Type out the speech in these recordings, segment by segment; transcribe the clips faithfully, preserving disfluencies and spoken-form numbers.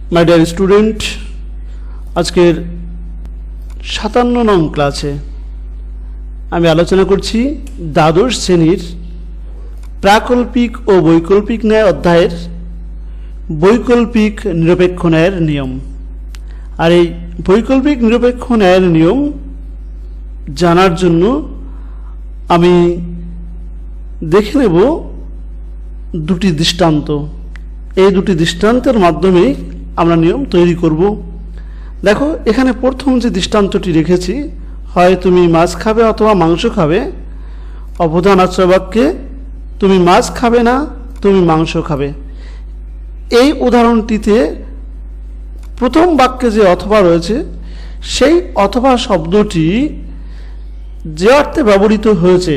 My dear student आजकेर সাতান্ন নং ক্লাসে আমি আলোচনা করছি দ্বাদশ শ্রেণীর প্রাকল্পিক ও বৈকল্পিক ন্যায় অধ্যায়ের বৈকল্পিক নিরপেক্ষ ন্যায়ের নিয়ম। আর এই বৈকল্পিক নিরপেক্ষ ন্যায়ের নিয়ম জানার জন্য আমি দেখে নেব দুটি দৃষ্টান্ত। এই দুটি দৃষ্টান্তের মাধ্যমে আমরা নিয়ম তৈরি করব। দেখো এখানে প্রথম যে দৃষ্টান্তটি রেখেছি, হয় তুমি মাছ খাবে অথবা মাংস খাবে, অবধান আশ্রয় বাক্যে তুমি মাছ খাবে না তুমি মাংস খাবে। এই উদাহরণটিতে প্রথম বাক্যে যে অথবা রয়েছে সেই অথবা শব্দটি যে অর্থে ব্যবহৃত হয়েছে,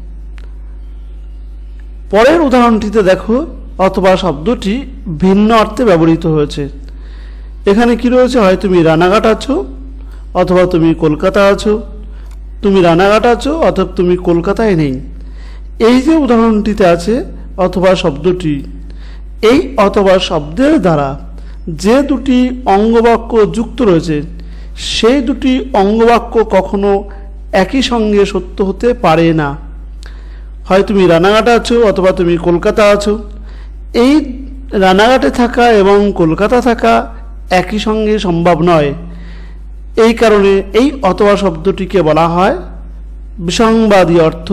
পরের উদাহরণটিতে দেখো অথবা শব্দটি ভিন্ন অর্থে ব্যবহৃত হয়েছে। এখানে কি রয়েছে, হয় তুমি রানাঘাট আছো অথবা তুমি কলকাতা আছো, তুমি রানাঘাট আছো অথবা তুমি কলকাতায় নেই। এই যে উদাহরণটিতে আছে অথবা শব্দটি, এই অথবা শব্দের দ্বারা যে দুটি অঙ্গবাক্য যুক্ত রয়েছে সেই দুটি অঙ্গবাক্য কখনো একই সঙ্গে সত্য হতে পারে না। হয় তুমি রানাঘাট আছো অথবা তুমি কলকাতা আছো। এই রানাঘাটে থাকা এবং কলকাতা থাকা একই সঙ্গে সম্ভব নয়। এই কারণে এই অথবা শব্দটিকে বলা হয় বিসংবাদী অর্থ।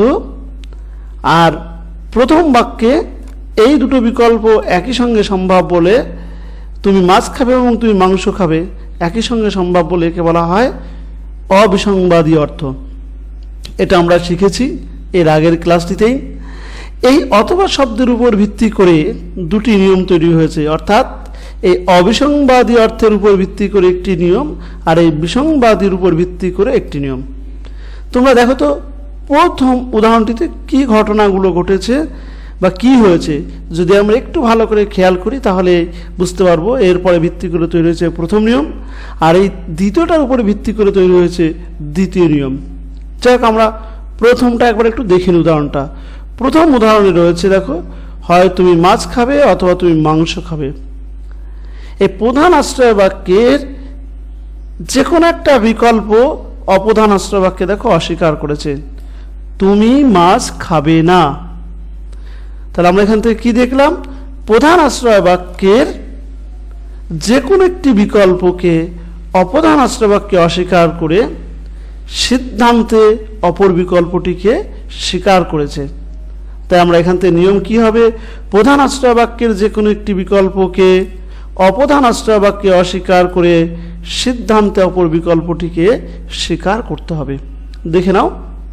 আর প্রথম বাক্যে এই দুটো বিকল্প একই সঙ্গে সম্ভব বলে, তুমি মাছ খাবে এবং তুমি মাংস খাবে একই সঙ্গে সম্ভব বলে একে বলা হয় অবিসংবাদী অর্থ। এটা আমরা শিখেছি এর আগের ক্লাসটিতেই। এই অথবা শব্দের উপর ভিত্তি করে দুটি নিয়ম তৈরি হয়েছে, অর্থাৎ এই অবিসংবাদী অর্থের উপর ভিত্তি করে একটি নিয়ম আর এই বিসংবাদীর উপর ভিত্তি করে একটি নিয়ম। তোমরা দেখো তো প্রথম উদাহরণটিতে কি ঘটনাগুলো ঘটেছে বা কি হয়েছে, যদি আমরা একটু ভালো করে খেয়াল করি তাহলে বুঝতে পারবো। এরপরে ভিত্তি করে তৈরি হয়েছে প্রথম নিয়ম, আর এই দ্বিতীয়টার উপরে ভিত্তি করে তৈরি হয়েছে দ্বিতীয় নিয়ম। যাই হোক, আমরা প্রথমটা একবার একটু দেখি উদাহরণটা। প্রথম উদাহরণে রয়েছে দেখো, হয় তুমি মাছ খাবে অথবা তুমি মাংস খাবে। এই প্রধান আশ্রয় বাক্যের যে কোনো একটা বিকল্প অপ্রধান আশ্রয় বাক্যে দেখো অস্বীকার করেছে, তুমি মাছ খাবে না। তাহলে আমরা এখান থেকে কি দেখলাম, প্রধান আশ্রয় বাক্যের যে কোনো একটি বিকল্পকে অপ্রধান আশ্রয় বাক্যে অস্বীকার করে সিদ্ধান্তে অপর বিকল্পটিকে স্বীকার করেছে। তাই আমরা এখান থেকে নিয়ম কি হবে, প্রধান আশ্রয় বাক্যের যে কোনো একটি বিকল্পকে অপ্রধান আশ্রয় বাক্যে অস্বীকার করে সিদ্ধান্তে অপর বিকল্পটিকে স্বীকার করতে হবে। দেখে নাও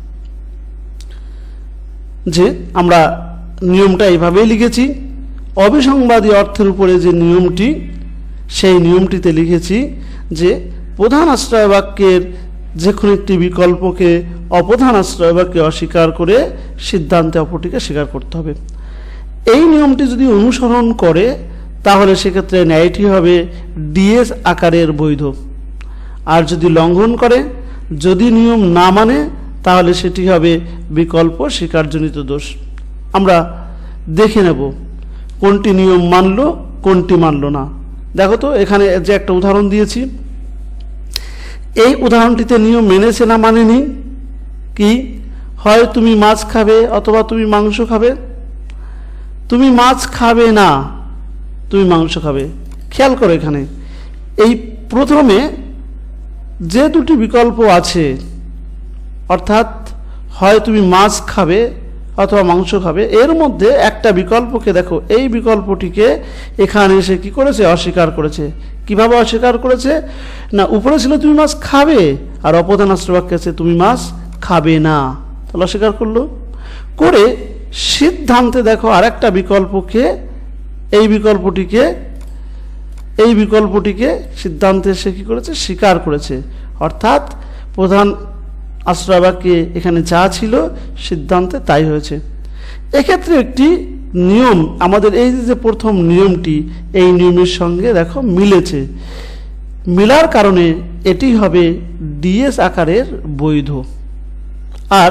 যে আমরা নিয়মটা এইভাবেই লিখেছি। অবিসংবাদী অর্থের উপরে যে নিয়মটি, সেই নিয়মটিতে লিখেছি যে প্রধান আশ্রয় বাক্যের যে কোনো একটি বিকল্পকে অপ্রধান আশ্রয় বাক্যে অস্বীকার করে সিদ্ধান্তে অপরটিকে স্বীকার করতে হবে। এই নিয়মটি যদি অনুসরণ করে তাহলে সেক্ষেত্রে ন্যায়টি হবে ডিএস আকারের বৈধ। আর যদি লঙ্ঘন করে, যদি নিয়ম না মানে, তাহলে সেটি হবে বিকল্প স্বীকারজনিত দোষ। আমরা দেখে নেব কোনটি নিয়ম মানলো কোনটি মানলো না। দেখো তো এখানে যে একটা উদাহরণ দিয়েছি, এই উদাহরণটিতে নিয়ম মেনেছে না মানেনি। কি, হয় তুমি মাছ খাবে অথবা তুমি মাংস খাবে। তুমি মাছ খাবে না তুমি মাংস খাবে। খেয়াল করো এখানে এই প্রথমে যে দুটি বিকল্প আছে, অর্থাৎ হয় তুমি মাছ খাবে অথবা মাংস খাবে, এর মধ্যে একটা বিকল্পকে দেখো, এই বিকল্পটিকে এখানে এসে কি করেছে, অস্বীকার করেছে। কিভাবে অস্বীকার করেছে না, উপরে ছিল তুমি মাছ খাবে আর অপ্রধান আশ্রয় বাক্যে আছে তুমি মাছ খাবে না, তাহলে অস্বীকার করলো। করে সিদ্ধান্তে দেখো আর একটা বিকল্পকে, এই বিকল্পটিকে এই বিকল্পটিকে সিদ্ধান্তে সে কি করেছে, স্বীকার করেছে। অর্থাৎ প্রধান আশ্রয় বাক্যে এখানে যা ছিল সিদ্ধান্তে তাই হয়েছে। এক্ষেত্রে একটি নিয়ম, আমাদের এই যে প্রথম নিয়মটি, এই নিয়মের সঙ্গে দেখো মিলেছে। মিলার কারণে এটি হবে ডিএস আকারের বৈধ। আর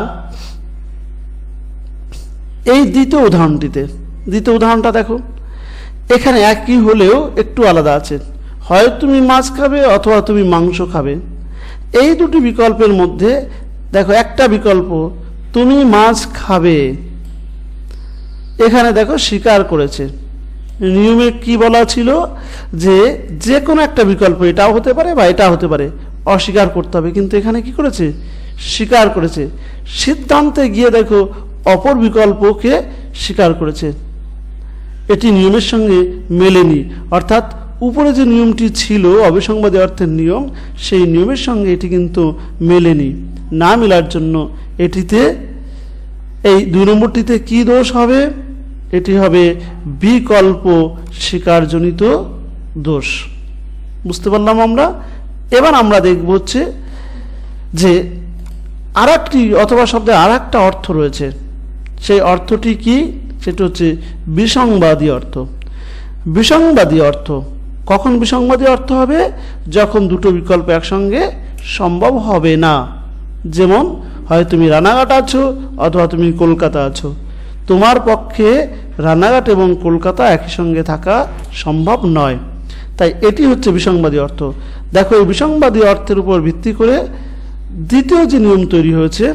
এই দ্বিতীয় উদাহরণটিতে, দ্বিতীয় উদাহরণটা দেখো, এখানে একই হলেও একটু আলাদা আছে। হয় তুমি মাছ খাবে অথবা তুমি মাংস খাবে। এই দুটি বিকল্পের মধ্যে দেখো একটা বিকল্প তুমি মাছ খাবে, এখানে দেখো স্বীকার করেছে। নিয়মে কি বলা ছিল যে যে কোনো একটা বিকল্প, এটাও হতে পারে বা এটা হতে পারে, অস্বীকার করতে হবে, কিন্তু এখানে কি করেছে? স্বীকার করেছে। সিদ্ধান্তে গিয়ে দেখো অপর বিকল্পকে স্বীকার করেছে। এটি নিয়মের সঙ্গে মেলেনি, অর্থাৎ উপরে যে নিয়মটি ছিল অবিসংবাদী অর্থের নিয়ম, সেই নিয়মের সঙ্গে এটি কিন্তু মেলেনি। না মেলার জন্য এটিতে, এই দুই নম্বরটিতে কি দোষ হবে? এটি হবে বিকল্প স্বীকারজনিত দোষ। বুঝতে পারলাম আমরা। এবার আমরা দেখব হচ্ছে যে আর একটি অথবা শব্দে আর একটা অর্থ রয়েছে, সেই অর্থটি কি? সেটা হচ্ছে বিসংবাদী অর্থ। বিসংবাদী অর্থ কখন বিসংবাদী অর্থ হবে? যখন দুটো বিকল্প একসঙ্গে সম্ভব হবে না। যেমন হয় তুমি রানাঘাট আছো অথবা তুমি কলকাতা আছো, তোমার পক্ষে রানাঘাট এবং কলকাতা একই সঙ্গে থাকা সম্ভব নয়, তাই এটি হচ্ছে বিসংবাদী অর্থ। দেখো এই বিসংবাদী অর্থের উপর ভিত্তি করে দ্বিতীয় যে নিয়ম তৈরি হয়েছে,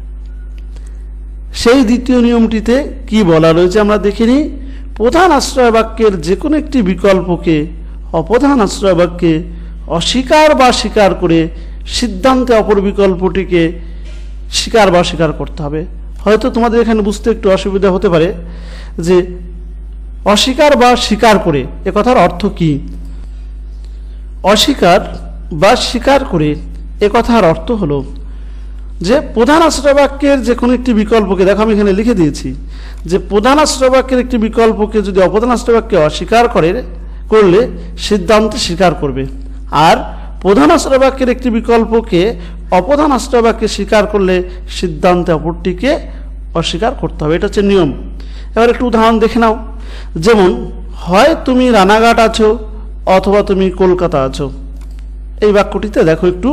সেই দ্বিতীয় নিয়মটিতে কি বলা রয়েছে আমরা দেখে নিই। প্রধান আশ্রয় বাক্যের যে কোনো একটি বিকল্পকে অপ্রধান আশ্রয় বাক্যে অস্বীকার বা স্বীকার করে সিদ্ধান্তে অপর বিকল্পটিকে স্বীকার বা স্বীকার করতে হবে। হয়তো তোমাদের এখানে বুঝতে একটু অসুবিধা হতে পারে যে অস্বীকার বা স্বীকার করে এ কথার অর্থ কি। অস্বীকার বা স্বীকার করে এ কথার অর্থ হলো যে প্রধান আশ্রয় বাক্যের যে কোনো একটি বিকল্পকে, দেখো আমি এখানে লিখে দিয়েছি যে প্রধান আশ্রয় বাক্যের একটি বিকল্পকে যদি অপ্রধান আশ্রয় বাক্যে অস্বীকার করে করলে সিদ্ধান্তে স্বীকার করবে, আর প্রধান আশ্রয় বাক্যের একটি বিকল্পকে অপ্রধান আশ্রয় বাক্যে স্বীকার করলে সিদ্ধান্তে অপরটিকে অস্বীকার করতে হবে। এটা হচ্ছে নিয়ম। এবার একটু উদাহরণ দেখে নাও। যেমন হয় তুমি রানাঘাট আছো অথবা তুমি কলকাতা আছো। এই বাক্যটিতে দেখো একটু,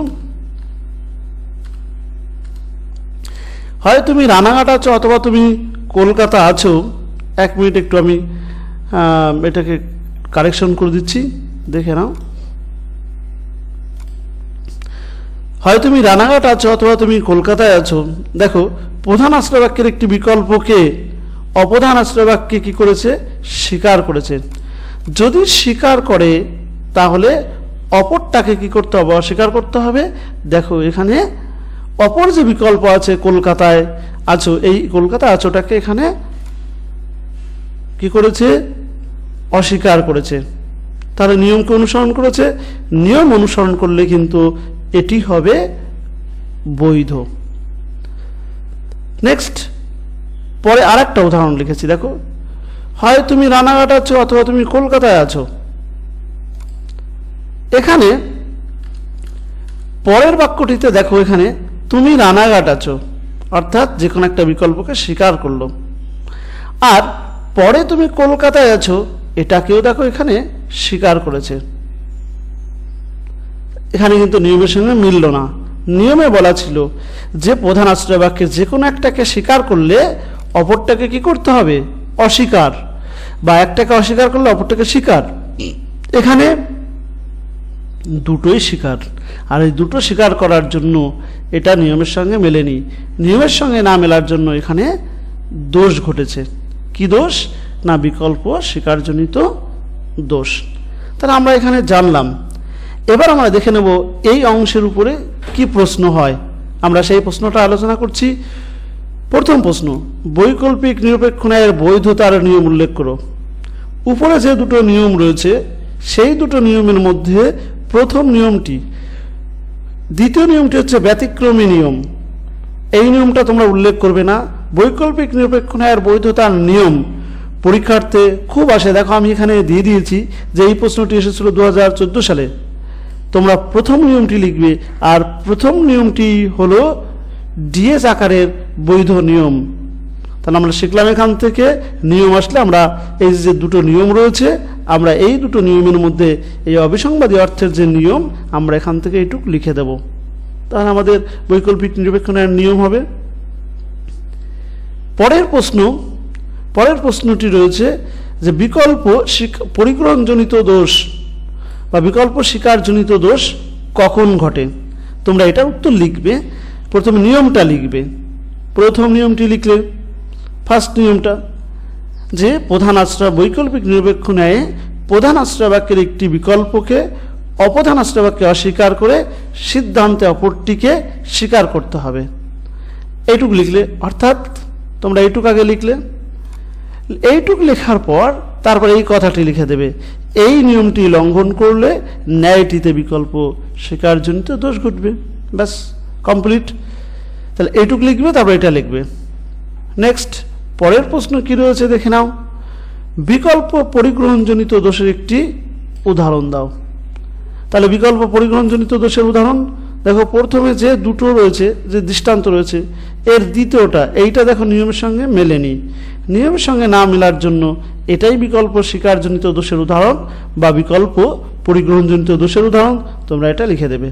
হয় তুমি রানাঘাট আছো অথবা তুমি কলকাতা আছো। এক মিনিট একটু আমি এটাকে কারেকশন করে দিচ্ছি, দেখে নাও। হয় তুমি রানাঘাট আছো অথবা তুমি কলকাতায় আছো। দেখো প্রধান আশ্রয় বাক্যের একটি বিকল্পকে অপ্রধান আশ্রয় বাক্যে কি করেছে? স্বীকার করেছে। যদি স্বীকার করে তাহলে অপরটাকে কি করতে হবে? অস্বীকার করতে হবে। দেখো এখানে অপর যে বিকল্প আছে কলকাতায় আছো, এই কলকাতা আছোটাকে এখানে কি করেছে? অস্বীকার করেছে। তাহলে নিয়মকে অনুসরণ করেছে। নিয়ম অনুসরণ করলে কিন্তু এটি হবে বৈধ। নেক্সট, পরে আর একটা উদাহরণ লিখেছি, দেখো হয় তুমি রানাঘাট আছো অথবা তুমি কলকাতায় আছো। এখানে পরের বাক্যটিতে দেখো এখানে তুমি রানাঘাট আছো, অর্থাৎ যে কোনো একটা বিকল্পকে স্বীকার করলো। আর পরে তুমি কলকাতায় আছো, এটাকেও দেখো এখানে স্বীকার করেছে। এখানে কিন্তু নিয়মের সঙ্গে মিলল না। নিয়মে বলা ছিল যে প্রধান আশ্রয় বাক্যের যে কোনো একটাকে স্বীকার করলে অপরটাকে কি করতে হবে? অস্বীকার, বা একটাকে অস্বীকার করলে অপরটাকে স্বীকার। এখানে দুটোই স্বীকার, আর এই দুটো স্বীকার করার জন্য এটা নিয়মের সঙ্গে মেলেনি। নিয়মের সঙ্গে না মেলার জন্য এখানে দোষ ঘটেছে। কি দোষ? না বিকল্প স্বীকারজনিত দোষ। তাহলে আমরা এখানে জানলাম। এবার আমরা দেখে নেব এই অংশের উপরে কি প্রশ্ন হয়। আমরা সেই প্রশ্নটা আলোচনা করছি। প্রথম প্রশ্ন, বৈকল্পিক নিরপেক্ষ ন্যায়ের বৈধতার নিয়ম উল্লেখ করো। উপরে যে দুটো নিয়ম রয়েছে সেই দুটো নিয়মের মধ্যে প্রথম নিয়মটি, দ্বিতীয় নিয়মটি হচ্ছে ব্যতিক্রমী নিয়ম। এই নিয়মটা তোমরা উল্লেখ করবে না। বৈকল্পিক নিরপেক্ষ ন্যায়ের বৈধতার নিয়ম পরীক্ষার্থে খুব আসে। দেখো আমি এখানে দিয়ে দিয়েছি যে এই প্রশ্নটি এসেছিল দু হাজার চোদ্দো সালে। তোমরা প্রথম নিয়মটি লিখবে, আর প্রথম নিয়মটি হলো ডিএস আকারের বৈধ নিয়ম। তাহলে আমরা শিখলাম এখান থেকে নিয়ম আসলে আমরা এই যে দুটো নিয়ম রয়েছে, আমরা এই দুটো নিয়মের মধ্যে এই অবিসংবাদী অর্থের যে নিয়ম, আমরা এখান থেকে এইটুক লিখে দেব। তাহলে আমাদের বৈকল্পিক নিরপেক্ষ ন্যায়ের নিয়ম হবে। পরের প্রশ্ন, পরের প্রশ্নটি রয়েছে যে বিকল্প পরিগ্রহণজনিত দোষ বা বিকল্প স্বীকারজনিত দোষ কখন ঘটে। তোমরা এটার উত্তর লিখবে। প্রথমে নিয়মটা লিখবে। প্রথম নিয়মটি লিখলে, ফার্স্ট নিয়মটা, যে প্রধান আশ্রয় বৈকল্পিক নিরপেক্ষ ন্যায়ে প্রধান আশ্রয় বাক্যের একটি বিকল্পকে অপ্রধান আশ্রয় বাক্যে অস্বীকার করে সিদ্ধান্তে অপরটিকে স্বীকার করতে হবে। এইটুক লিখলে, অর্থাৎ তোমরা এইটুক আগে লিখলে, এইটুক লেখার পর তারপর এই কথাটি লিখে দেবে, এই নিয়মটি লঙ্ঘন করলে ন্যায়টিতে বিকল্প স্বীকারজনিত দোষ ঘটবে। ব্যাস, কমপ্লিট। তাহলে এইটুক লিখবে, তারপর এটা লিখবে। নেক্সট, পরের প্রশ্ন কি রয়েছে দেখে নাও। বিকল্প পরিগ্রহণজনিত দোষের একটি উদাহরণ দাও। তাহলে বিকল্প পরিগ্রহণজনিত দোষের উদাহরণ দেখো, প্রথমে যে দুটো রয়েছে, যে দৃষ্টান্ত রয়েছে, এর দ্বিতীয়টা, এইটা দেখো নিয়মের সঙ্গে মেলেনি। নিয়মের সঙ্গে না মেলার জন্য এটাই বিকল্প স্বীকারজনিত দোষের উদাহরণ বা বিকল্প পরিগ্রহণজনিত দোষের উদাহরণ। তোমরা এটা লিখে দেবে।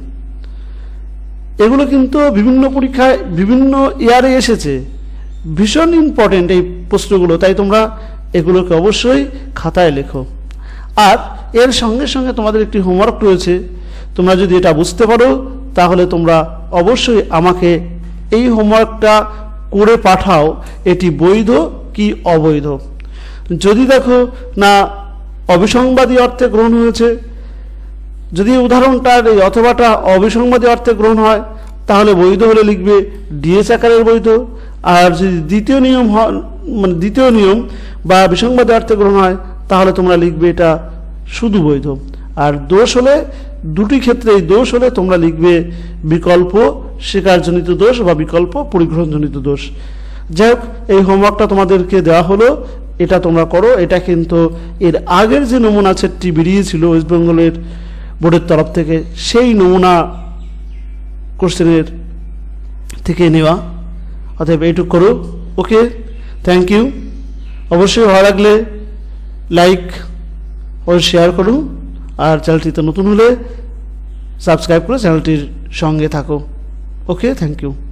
এগুলো কিন্তু বিভিন্ন পরীক্ষায় বিভিন্ন ইয়ারে এসেছে, ভীষণ ইম্পর্টেন্ট এই প্রশ্নগুলো, তাই তোমরা এগুলোকে অবশ্যই খাতায় লেখো। আর এর সঙ্গে সঙ্গে তোমাদের একটি হোমওয়ার্ক রয়েছে। তোমরা যদি এটা বুঝতে পারো তাহলে তোমরা অবশ্যই আমাকে এই হোমওয়ার্কটা করে পাঠাও, এটি বৈধ কি অবৈধ। যদি দেখো না অবিসংবাদী অর্থে গ্রহণ হয়েছে, যদি উদাহরণটার এই অথবাটা অবিসংবাদী অর্থে গ্রহণ হয় তাহলে বৈধ হলে লিখবে ডিএস আকারের বৈধ। আর যদি দ্বিতীয় নিয়ম মানে দ্বিতীয় নিয়ম বা বিসংবাদী অর্থে গ্রহণ হয় তাহলে তোমরা লিখবে এটা শুধু বৈধ। আর দোষ হলে, দুটি ক্ষেত্রেই দোষ হলে তোমরা লিখবে বিকল্প স্বীকারজনিত দোষ বা বিকল্প পরিগ্রহণজনিত দোষ। যাই হোক, এই হোমওয়ার্কটা তোমাদেরকে দেওয়া হলো, এটা তোমরা করো। এটা কিন্তু এর আগের যে নমুনা সেটটি বেরিয়েছিল ওয়েস্ট বেঙ্গলের বোর্ডের তরফ থেকে, সেই নমুনা কোশ্চেনের থেকে নেওয়া। অতএব এইটুকু করো। Okay, thank you. অবশ্যই ভালো লাগলে লাইক ও শেয়ার করুন, আর চ্যানেলটিতে নতুন হলে সাবস্ক্রাইব করে চ্যানেলটির সঙ্গে থাকো। Okay, thank you.